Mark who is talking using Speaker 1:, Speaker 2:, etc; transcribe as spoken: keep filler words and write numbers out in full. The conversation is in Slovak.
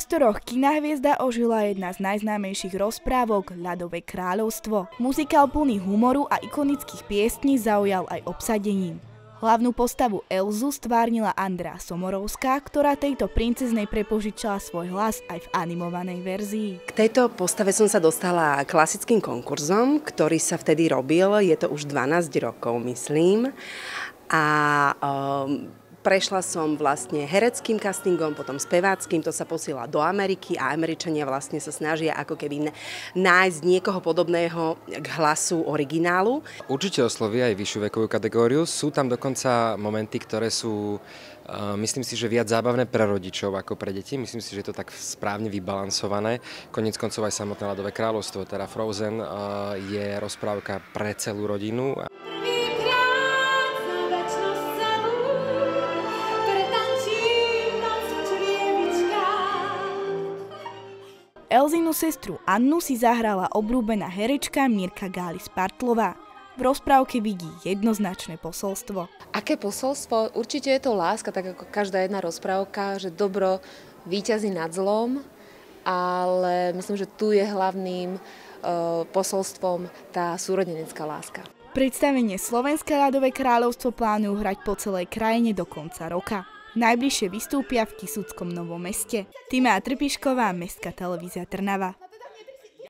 Speaker 1: priestoroch Kinahviezda ožila jedna z najznámejších rozprávok Ľadové kráľovstvo. Muzikál plný humoru a ikonických piesní zaujal aj obsadením. Hlavnú postavu Elzu stvárnila Andrea Somorovská, ktorá tejto princeznej prepožičala svoj hlas aj v animovanej verzii.
Speaker 2: K tejto postave som sa dostala klasickým konkurzom, ktorý sa vtedy robil, je to už dvanásť rokov, myslím. A um, prešla som vlastne hereckým castingom, potom speváckým, to sa posiela do Ameriky a Američania vlastne sa snažia ako keby nájsť niekoho podobného k hlasu originálu.
Speaker 3: Určite oslovia aj vyššiu vekovú kategóriu, sú tam dokonca momenty, ktoré sú, uh, myslím si, že viac zábavné pre rodičov ako pre deti, myslím si, že je to tak správne vybalansované. Koniec koncov aj samotné Ľadové kráľovstvo, teda Frozen, uh, je rozprávka pre celú rodinu.
Speaker 1: Elzinu sestru Annu si zahrala obľúbená herečka Mirka Gális-Partlová. V rozprávke vidí jednoznačné posolstvo.
Speaker 4: Aké posolstvo? Určite je to láska, tak ako každá jedna rozprávka, že dobro víťazí nad zlom, ale myslím, že tu je hlavným uh, posolstvom tá súrodenecká láska.
Speaker 1: Predstavenie Slovenské ľadové kráľovstvo plánujú hrať po celej krajine do konca roka. Najbližšie vystúpia v Kisuckom Novom Meste. Týma Trpišková, Mestská televízia Trnava.